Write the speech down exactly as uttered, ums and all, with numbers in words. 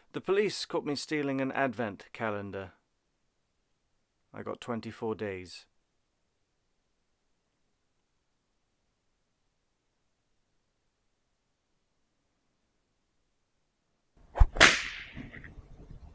The police caught me stealing an advent calendar. I got twenty-four days.